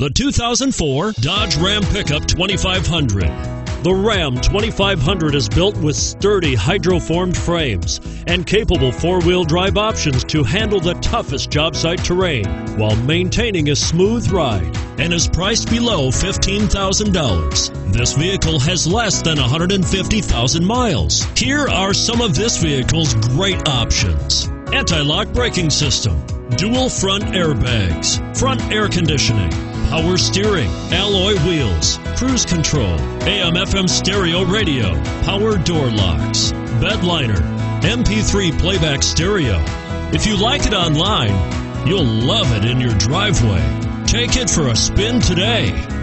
The 2004 Dodge Ram Pickup 2500. The Ram 2500 is built with sturdy hydroformed frames and capable four-wheel drive options to handle the toughest job site terrain while maintaining a smooth ride, and is priced below $15,000. This vehicle has less than 150,000 miles. Here are some of this vehicle's great options: anti-lock braking system, dual front airbags, front air conditioning, power steering, alloy wheels, cruise control, AM/FM stereo radio, power door locks, bed liner, MP3 playback stereo. If you like it online, you'll love it in your driveway. Take it for a spin today.